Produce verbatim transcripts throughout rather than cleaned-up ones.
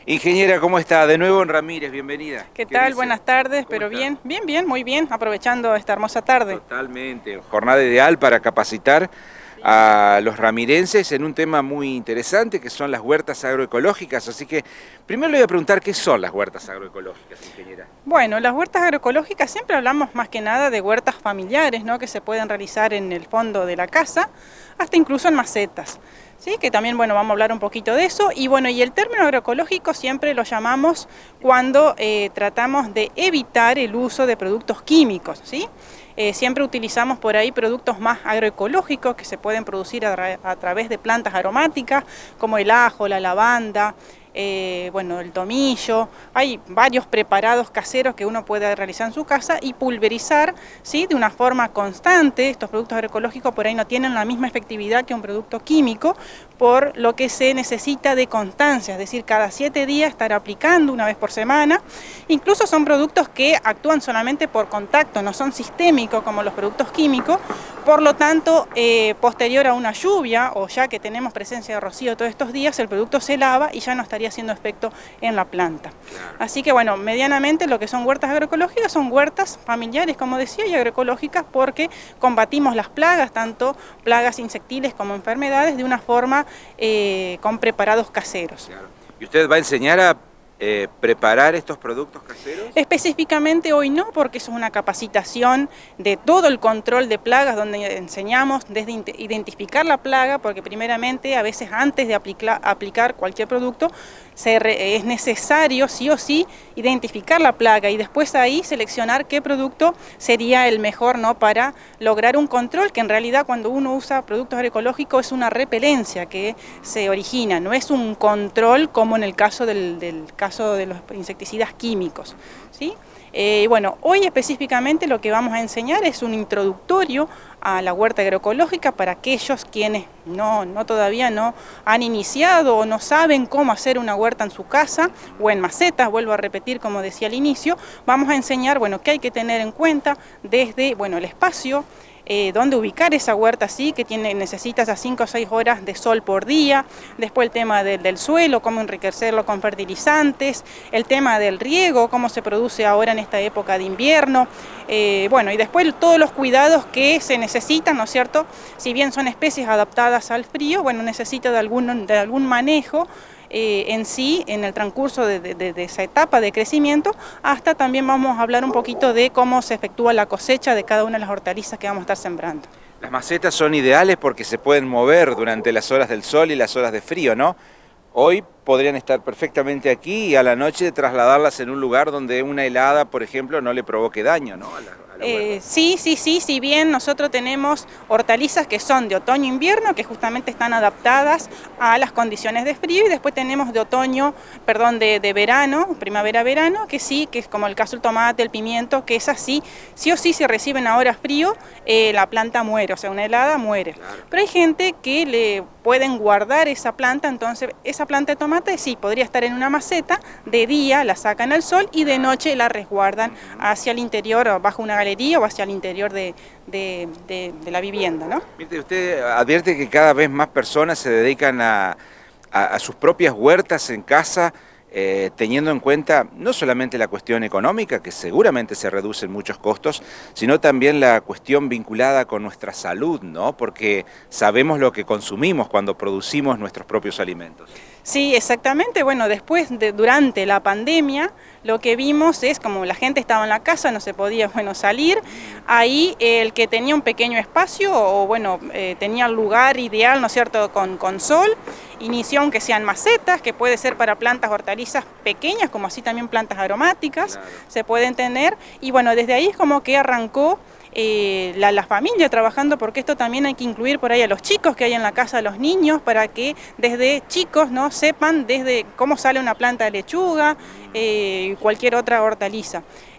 Ingeniera, ¿cómo está? De nuevo en Ramírez, bienvenida. ¿Qué ¿Qué tal? dice? Buenas tardes, ¿Cómo pero está? bien, bien, bien, muy bien, aprovechando esta hermosa tarde. Totalmente, jornada ideal para capacitar Sí. a los ramirenses en un tema muy interesante que son las huertas agroecológicas. Así que primero le voy a preguntar qué son las huertas agroecológicas, ingeniera. Bueno, las huertas agroecológicas siempre hablamos más que nada de huertas familiares, ¿no? Que se pueden realizar en el fondo de la casa, hasta incluso en macetas. Sí, que también, bueno, vamos a hablar un poquito de eso. Y bueno, y el término agroecológico siempre lo llamamos cuando eh, tratamos de evitar el uso de productos químicos, ¿sí? Eh, siempre utilizamos por ahí productos más agroecológicos que se pueden producir a, tra a través de plantas aromáticas, como el ajo, la lavanda, eh, bueno, el tomillo. Hay varios preparados caseros que uno puede realizar en su casa y pulverizar, ¿sí?, de una forma constante. Estos productos agroecológicos por ahí no tienen la misma efectividad que un producto químico, por lo que se necesita de constancia, es decir, cada siete días estar aplicando una vez por semana. Incluso son productos que actúan solamente por contacto, no son sistémicos como los productos químicos. Por lo tanto, eh, posterior a una lluvia, o ya que tenemos presencia de rocío todos estos días, el producto se lava y ya no estaría haciendo efecto en la planta. Claro. Así que bueno, medianamente lo que son huertas agroecológicas son huertas familiares, como decía, y agroecológicas porque combatimos las plagas, tanto plagas insectiles como enfermedades, de una forma eh, con preparados caseros. Claro. ¿Y usted va a enseñar a eh, preparar estos productos caseros? Específicamente hoy no, porque eso es una capacitación de todo el control de plagas, donde enseñamos desde identificar la plaga, porque primeramente a veces antes de aplicar, aplicar cualquier producto se re, es necesario sí o sí identificar la plaga y después ahí seleccionar qué producto sería el mejor, ¿no?, para lograr un control, que en realidad cuando uno usa productos agroecológicos es una repelencia que se origina, no es un control como en el caso del, del caso de los insecticidas químicos, ¿sí? Eh, bueno, hoy específicamente lo que vamos a enseñar es un introductorio a la huerta agroecológica para aquellos quienes no, no todavía no han iniciado o no saben cómo hacer una huerta en su casa o en macetas, vuelvo a repetir como decía al inicio. Vamos a enseñar, bueno, qué hay que tener en cuenta desde, bueno, el espacio, Eh, dónde ubicar esa huerta, sí, que tiene, necesita esas cinco o seis horas de sol por día, después el tema de, del suelo, cómo enriquecerlo con fertilizantes, el tema del riego, cómo se produce ahora en esta época de invierno, eh, bueno, y después todos los cuidados que se necesitan, ¿no es cierto? Si bien son especies adaptadas al frío, bueno, necesita de algún, de algún manejo Eh, en sí, en el transcurso de, de, de esa etapa de crecimiento, hasta también vamos a hablar un poquito de cómo se efectúa la cosecha de cada una de las hortalizas que vamos a estar sembrando. Las macetas son ideales porque se pueden mover durante las horas del sol y las horas de frío, ¿no? Hoy podrían estar perfectamente aquí y a la noche trasladarlas en un lugar donde una helada, por ejemplo, no le provoque daño, ¿no?, a la, a la Eh, sí, sí, sí, si bien nosotros tenemos hortalizas que son de otoño-invierno, que justamente están adaptadas a las condiciones de frío, y después tenemos de otoño, perdón, de, de verano, primavera-verano, que sí, que es como el caso del tomate, el pimiento, que es así, sí o sí se reciben ahora frío, eh, la planta muere, o sea, una helada muere. Claro. Pero hay gente que le pueden guardar esa planta, entonces esa planta de tomate sí, podría estar en una maceta, de día la sacan al sol y de noche la resguardan hacia el interior, bajo una galería o hacia el interior de, de, de, de la vivienda, ¿no? Mire, usted advierte que cada vez más personas se dedican a, a, a sus propias huertas en casa, eh, teniendo en cuenta no solamente la cuestión económica, que seguramente se reducen muchos costos, sino también la cuestión vinculada con nuestra salud, ¿no? Porque sabemos lo que consumimos cuando producimos nuestros propios alimentos. Sí, exactamente. Bueno, después, de, durante la pandemia, lo que vimos es como la gente estaba en la casa, no se podía, bueno, salir, ahí el que tenía un pequeño espacio o, bueno, eh, tenía el lugar ideal, ¿no es cierto?, con, con sol, inició aunque sean macetas, que puede ser para plantas hortalizas pequeñas, como así también plantas aromáticas, claro, se pueden tener, y bueno, desde ahí es como que arrancó Eh, la, la familia trabajando, porque esto también hay que incluir por ahí a los chicos que hay en la casa, a los niños, para que desde chicos, ¿no?, sepan desde cómo sale una planta de lechuga, eh, cualquier otra hortaliza.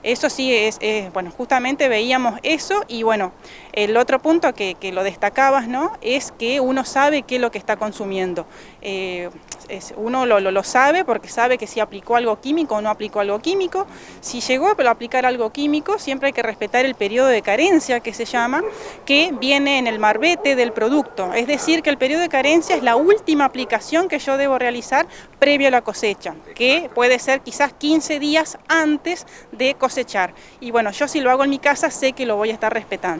Eso sí, es, es bueno, justamente veíamos eso y bueno, el otro punto que, que lo destacabas, ¿no? Es que uno sabe qué es lo que está consumiendo. Eh, es, uno lo, lo, lo sabe porque sabe que si aplicó algo químico o no aplicó algo químico. Si llegó a aplicar algo químico, siempre hay que respetar el periodo de carencia, que se llama, que viene en el marbete del producto. Es decir, que el periodo de carencia es la última aplicación que yo debo realizar previo a la cosecha, que puede ser quizás quince días antes de cosechar. Y bueno, yo si lo hago en mi casa sé que lo voy a estar respetando.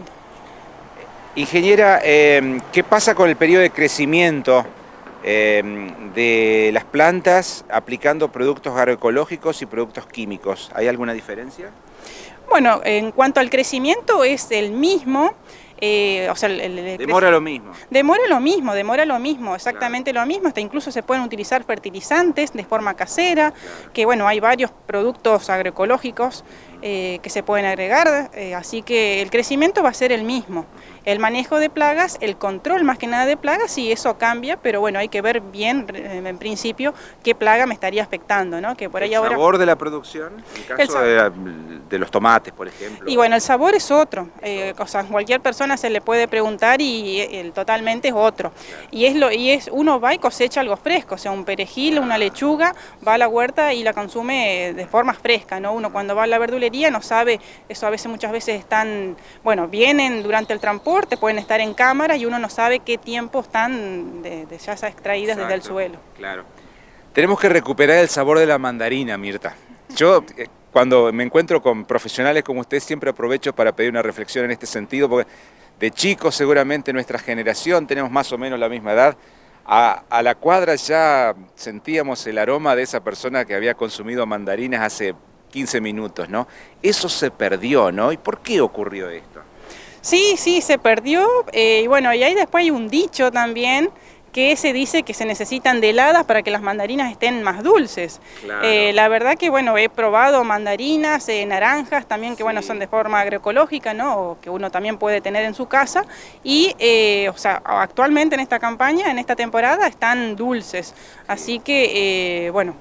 Ingeniera, eh, ¿qué pasa con el periodo de crecimiento eh, de las plantas aplicando productos agroecológicos y productos químicos? ¿Hay alguna diferencia? Bueno, en cuanto al crecimiento es el mismo. Eh, o sea, el, el, demora lo mismo. Demora lo mismo, demora lo mismo, exactamente claro. Lo mismo. Hasta incluso se pueden utilizar fertilizantes de forma casera, claro. Que bueno, hay varios productos agroecológicos eh, que se pueden agregar, eh, así que el crecimiento va a ser el mismo. El manejo de plagas, el control más que nada de plagas, sí, eso cambia, pero bueno, hay que ver bien, en principio, qué plaga me estaría afectando, ¿no? Que por ahí ¿El ahora... sabor de la producción? En el caso de, de los tomates, por ejemplo. Y bueno, el sabor es otro, eh, o sea, cualquier persona se le puede preguntar y el totalmente es otro. Claro. Y es lo y es uno va y cosecha algo fresco, o sea, un perejil, una lechuga, va a la huerta y la consume de forma fresca, ¿no? Uno cuando va a la verdulería no sabe, eso a veces muchas veces están, bueno, vienen durante el transporte, pueden estar en cámara y uno no sabe qué tiempo están de, de ya extraídas. Exacto, desde el suelo. Claro. Tenemos que recuperar el sabor de la mandarina, Mirta. Yo eh, cuando me encuentro con profesionales como usted siempre aprovecho para pedir una reflexión en este sentido, porque de chicos seguramente nuestra generación, tenemos más o menos la misma edad, a, a la cuadra ya sentíamos el aroma de esa persona que había consumido mandarinas hace quince minutos, ¿no? Eso se perdió, ¿no? ¿Y por qué ocurrió esto? Sí, sí, se perdió, eh, y bueno, y ahí después hay un dicho también, que se dice que se necesitan de heladas para que las mandarinas estén más dulces. Claro. Eh, la verdad que, bueno, he probado mandarinas, eh, naranjas también, que sí. Bueno, son de forma agroecológica, ¿no? O que uno también puede tener en su casa. Y, eh, o sea, actualmente en esta campaña, en esta temporada, están dulces. Así que, eh, bueno.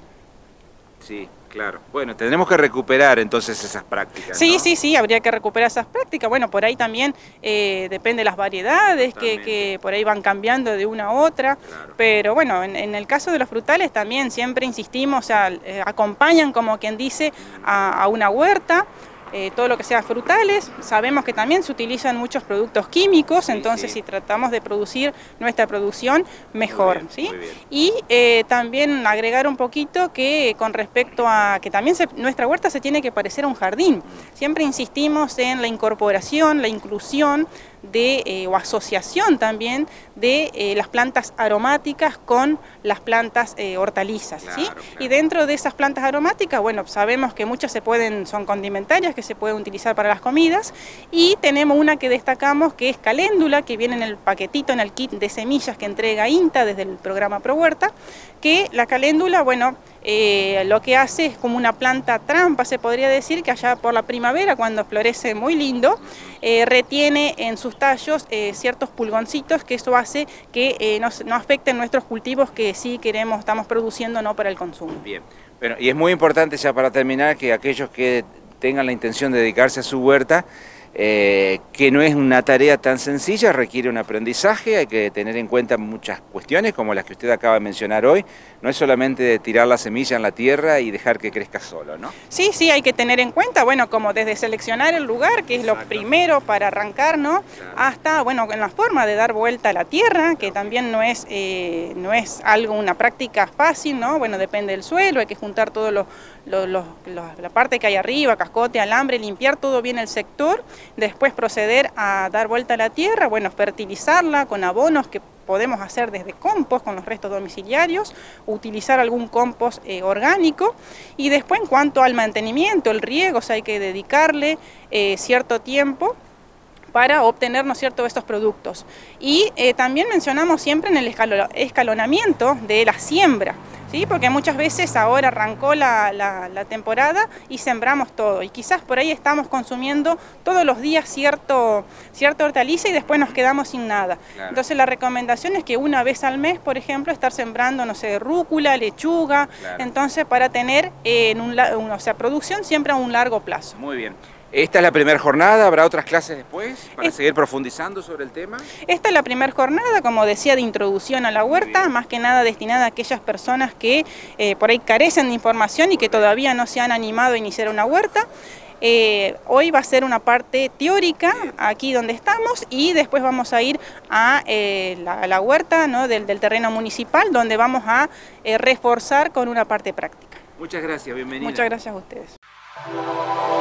Sí. Claro, bueno, tendremos que recuperar entonces esas prácticas, Sí, ¿no? sí, sí, habría que recuperar esas prácticas. Bueno, por ahí también eh, depende de las variedades, que, que por ahí van cambiando de una a otra. Claro. Pero bueno, en, en el caso de los frutales también siempre insistimos, o sea, eh, acompañan como quien dice a, a una huerta. Eh, todo lo que sea frutales, sabemos que también se utilizan muchos productos químicos, sí, entonces sí. Si tratamos de producir nuestra producción mejor, muy bien, ¿sí? Muy bien. Y eh, también agregar un poquito que con respecto a que también se, nuestra huerta se tiene que parecer a un jardín, siempre insistimos en la incorporación, la inclusión de, eh, o asociación también de eh, las plantas aromáticas con las plantas eh, hortalizas, claro, ¿sí? Claro. Y dentro de esas plantas aromáticas, bueno, sabemos que muchas se pueden, son condimentarias, que se pueden utilizar para las comidas, y tenemos una que destacamos que es caléndula, que viene en el paquetito, en el kit de semillas que entrega INTA desde el programa Pro Huerta, que la caléndula, bueno, eh, lo que hace es como una planta trampa, se podría decir, que allá por la primavera, cuando florece muy lindo, eh, retiene en sus tallos eh, ciertos pulgoncitos, que eso hace que eh, no, no afecten nuestros cultivos que sí queremos, estamos produciendo, no para el consumo. Bien, bueno, y es muy importante ya para terminar que aquellos que tengan la intención de dedicarse a su huerta, eh, que no es una tarea tan sencilla, requiere un aprendizaje, hay que tener en cuenta muchas cuestiones como las que usted acaba de mencionar hoy, no es solamente de tirar la semilla en la tierra y dejar que crezca solo, ¿no? Sí, sí, hay que tener en cuenta, bueno, como desde seleccionar el lugar, que es Exacto. Lo primero para arrancar, ¿no? Claro. Hasta, bueno, en la forma de dar vuelta a la tierra, que también no es, eh, no es algo, una práctica fácil, ¿no? Bueno, depende del suelo, hay que juntar todo lo, lo, lo, lo, la parte que hay arriba, cascote, alambre, limpiar todo bien el sector, después proceder a dar vuelta a la tierra, bueno, fertilizarla con abonos que podemos hacer desde compost con los restos domiciliarios, utilizar algún compost eh, orgánico, y después en cuanto al mantenimiento, el riego, o sea, hay que dedicarle eh, cierto tiempo para obtener, ¿no es cierto?, estos productos. Y eh, también mencionamos siempre en el escalonamiento de la siembra. ¿sí? Porque muchas veces ahora arrancó la, la, la temporada y sembramos todo, y quizás por ahí estamos consumiendo todos los días cierto, cierta hortaliza y después nos quedamos sin nada. Claro. Entonces la recomendación es que una vez al mes, por ejemplo, estar sembrando, no sé, rúcula, lechuga, claro. Entonces para tener eh, en un, un, o sea, producción siempre a un largo plazo. Muy bien. ¿Esta es la primera jornada? ¿Habrá otras clases después para es, seguir profundizando sobre el tema? Esta es la primera jornada, como decía, de introducción a la huerta, más que nada destinada a aquellas personas que eh, por ahí carecen de información y que todavía no se han animado a iniciar una huerta. Eh, hoy va a ser una parte teórica aquí donde estamos y después vamos a ir a eh, la, la huerta, ¿no? del, del terreno municipal, donde vamos a eh, reforzar con una parte práctica. Muchas gracias, bienvenida. Muchas gracias a ustedes.